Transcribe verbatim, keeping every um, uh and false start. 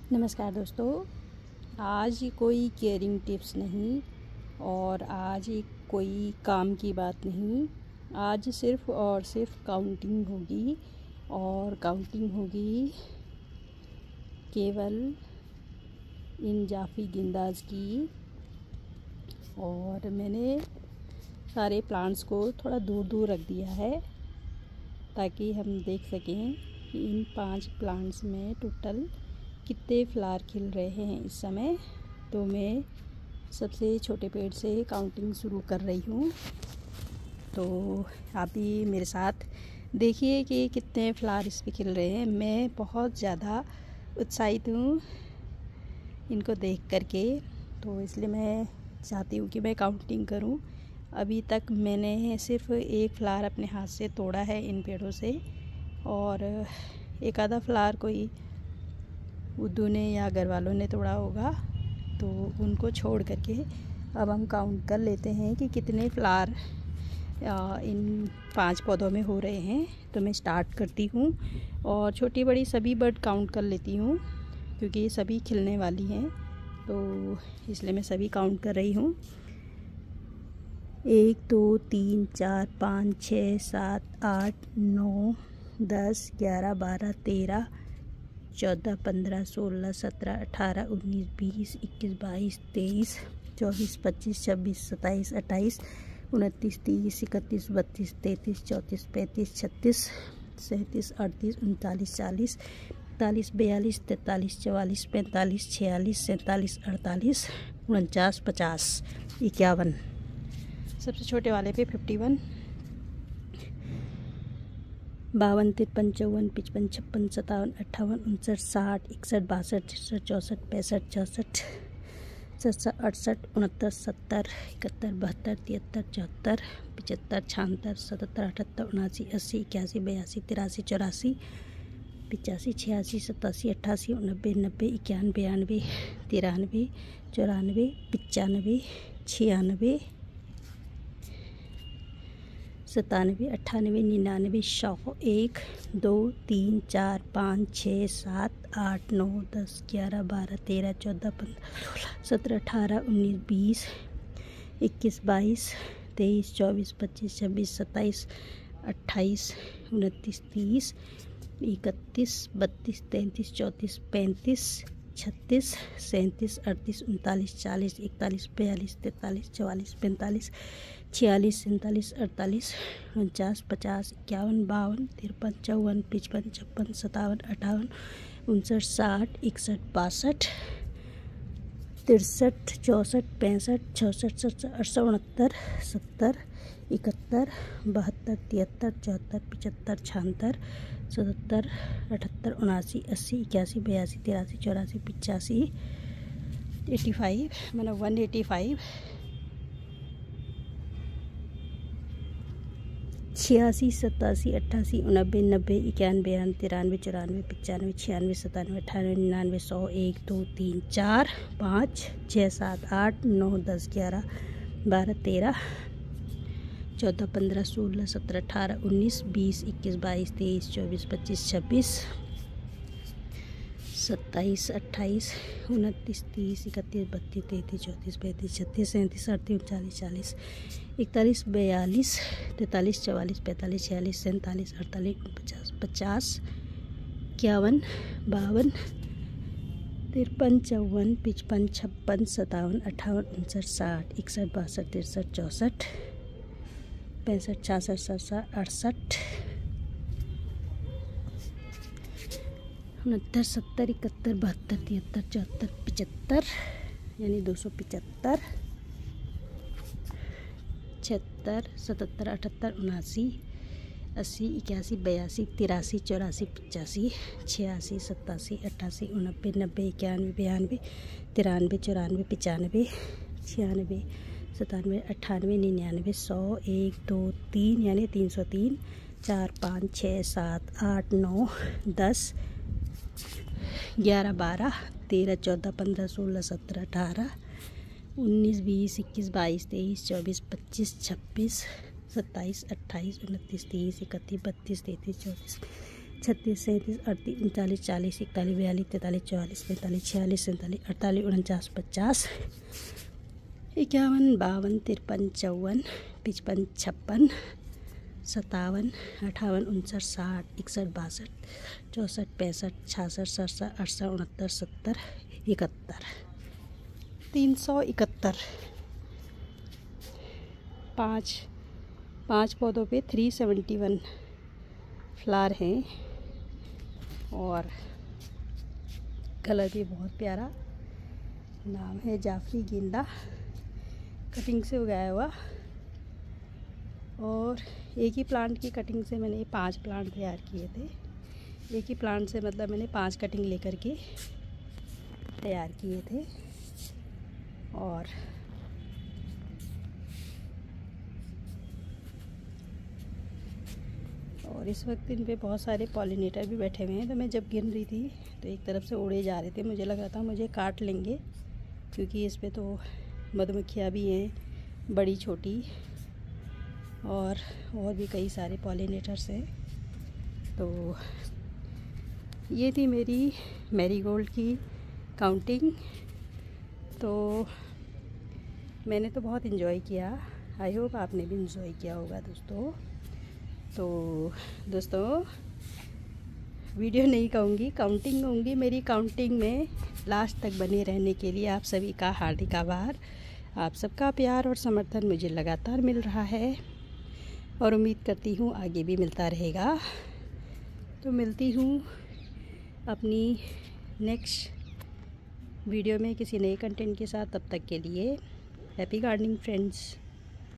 नमस्कार दोस्तों। आज कोई केयरिंग टिप्स नहीं और आज कोई काम की बात नहीं। आज सिर्फ़ और सिर्फ काउंटिंग होगी और काउंटिंग होगी केवल इन जाफी गेंदाज की। और मैंने सारे प्लांट्स को थोड़ा दूर दूर रख दिया है ताकि हम देख सकें कि इन पांच प्लांट्स में टोटल कितने फ्लावर खिल रहे हैं इस समय। तो मैं सबसे छोटे पेड़ से काउंटिंग शुरू कर रही हूँ। तो आप भी मेरे साथ देखिए कि कितने फ्लावर इस पे खिल रहे हैं। मैं बहुत ज़्यादा उत्साहित हूँ इनको देख करके, तो इसलिए मैं चाहती हूँ कि मैं काउंटिंग करूँ। अभी तक मैंने सिर्फ एक फ्लावर अपने हाथ से तोड़ा है इन पेड़ों से, और एक आधा फ्लावर कोई उद्दू ने या घर वालों ने तोड़ा होगा, तो उनको छोड़ करके अब हम काउंट कर लेते हैं कि कितने फ्लावर इन पांच पौधों में हो रहे हैं। तो मैं स्टार्ट करती हूँ और छोटी बड़ी सभी बर्ड काउंट कर लेती हूँ क्योंकि सभी खिलने वाली हैं, तो इसलिए मैं सभी काउंट कर रही हूँ। एक दो तीन चार पाँच छः सात आठ नौ दस ग्यारह बारह तेरह चौदह पंद्रह सोलह सत्रह अठारह उन्नीस बीस इक्कीस बाईस तेईस चौबीस पच्चीस छब्बीस सत्ताईस अट्ठाईस उनतीस तीस इकतीस बत्तीस तैंतीस चौंतीस पैंतीस छत्तीस सैंतीस अड़तीस उनतालीस चालीस इकतालीस बयालीस तैंतालीस चवालीस पैंतालीस छियालीस सैंतालीस अड़तालीस उनचास पचास इक्यावन। सबसे छोटे वाले पे फिफ्टी वन बावन तिरपन चौवन पचपन छप्पन सत्तावन अट्ठावन उनसठ साठ इकसठ बासठ तिरसठ चौंसठ पैंसठ छसठ सड़सठ अड़सठ उनहत्तर सत्तर इकहत्तर बहत्तर तिहत्तर चौहत्तर पचहत्तर छिहत्तर सतहत्तर अठहत्तर उनासी अस्सी इक्यासी बयासी तिरासी चौरासी पिचासी छियासी सतासी अट्ठासी नब्बे नब्बे इक्यानवे बयानवे तिरानवे चौरानवे पचानवे छियानवे सतानवे अट्ठानवे निन्यानवे सौ एक दो तीन चार पाँच छः सात आठ नौ दस ग्यारह बारह तेरह चौदह पंद्रह सोलह सत्रह अठारह उन्नीस बीस इक्कीस बाईस तेईस चौबीस पच्चीस छब्बीस सत्ताईस अट्ठाईस उनतीस तीस इकतीस बत्तीस तैंतीस चौंतीस पैंतीस छत्तीस सैंतीस अड़तीस उनतालीस चालीस इकतालीस बयालीस तैंतालीस चवालीस पैंतालीस छियालीस सैंतालीस अड़तालीस उनचास पचास इक्यावन बावन तिरपन चौवन पचपन छप्पन सत्तावन अट्ठावन उनसठ साठ इकसठ बासठ तिरसठ चौंसठ पैंसठ छसठ सड़सठ अड़सठ उनहत्तर सत्तर इकहत्तर बहत्तर तिहत्तर चौहत्तर पचहत्तर छिहत्तर सतहत्तर अठहत्तर उनासी अस्सी इक्यासी बयासी तिरासी चौरासी पचासी एटी फाइव मतलब वन एटी फाइव छियासी सतासी अट्ठासी उनबे नब्बे इक्यानवे बयानवे तिरानवे चौरानवे पचानवे छियानवे सतानवे अठानवे निन्यानवे सौ एक दो तीन चार पाँच छः सात आठ नौ दस ग्यारह बारह तेरह चौदह पंद्रह सोलह सत्रह अठारह उन्नीस बीस इक्कीस बाईस तेईस चौबीस पच्चीस छब्बीस सत्ताईस अट्ठाईस उनतीस तीस इकतीस बत्तीस तैंतीस चौंतीस पैंतीस छत्तीस सैंतीस अड़तीस उनचालीस चालीस इकतालीस बयालीस तैंतालीस चवालीस पैंतालीस छियालीस सैंतालीस अड़तालीस उनपचास पचास इक्यावन बावन तिरपन चौवन पचपन छप्पन सत्तावन अट्ठावन उनसठ साठ इकसठ बासठ तिरसठ चौंसठ पैंसठ छियासठ सड़सठ अड़सठ उनहत्तर सत्तर इकहत्तर बहत्तर तिहत्तर चौहत्तर पचहत्तर यानी दो सौ पचहत्तर छिहत्तर सतहत्तर अठहत्तर उनासी अस्सी इक्यासी बयासी तिरासी चौरासी पचासी छियासी सतासी अट्ठासी उनब्बे नब्बे इक्यानवे बयानवे तिरानवे चौरानवे पचानवे छियानवे सतानवे अट्ठानवे निन्यानवे सौ एक दो तीन यानी तीन सौ तीन चार पाँच छः सात आठ नौ दस ग्यारह बारह तेरह चौदह पंद्रह सोलह सत्रह अठारह उन्नीस बीस इक्कीस बाईस तेईस चौबीस पच्चीस छब्बीस सत्ताईस अट्ठाईस उनतीस तीस इकतीस बत्तीस तैंतीस चौंतीस छत्तीस सैंतीस अड़तीस उनतालीस चालीस इकतालीस बयालीस तैंतालीस चौवालीस पैंतालीस छियालीस सैंतालीस अड़तालीस उनचास पचास इक्यावन बावन तिरपन चौवन पचपन छप्पन सत्तावन अट्ठावन उनसठ साठ इकसठ बासठ चौंसठ पैंसठ छियासठ सड़सठ अड़सठ उनहत्तर सत्तर इकहत्तर तीन सौ इकहत्तर। पाँच पाँच पौधों पे थ्री सेवेंटी वन फ्लावर हैं और कलर भी बहुत प्यारा। नाम है जाफरी गेंदा, कटिंग से उगाया हुआ। और एक ही प्लांट की कटिंग से मैंने पांच प्लांट तैयार किए थे। एक ही प्लांट से मतलब मैंने पांच कटिंग लेकर के तैयार किए थे। और और इस वक्त इन पे बहुत सारे पॉलिनेटर भी बैठे हुए हैं। तो मैं जब गिन रही थी तो एक तरफ से उड़े जा रहे थे, मुझे लग रहा था मुझे काट लेंगे, क्योंकि इस पे तो मधुमक्खियाँ भी हैं, बड़ी छोटी, और और भी कई सारे पॉलिनेटर्स हैं। तो ये थी मेरी मैरीगोल्ड की काउंटिंग। तो मैंने तो बहुत इन्जॉय किया, आई होप आपने भी इन्जॉय किया होगा दोस्तों। तो दोस्तों वीडियो नहीं कहूँगी, काउंटिंग कहूँगी। मेरी काउंटिंग में लास्ट तक बने रहने के लिए आप सभी का हार्दिक आभार। आप सबका प्यार और समर्थन मुझे लगातार मिल रहा है और उम्मीद करती हूँ आगे भी मिलता रहेगा। तो मिलती हूँ अपनी नेक्स्ट वीडियो में किसी नए कंटेंट के साथ। तब तक के लिए हैप्पी गार्डनिंग फ्रेंड्स।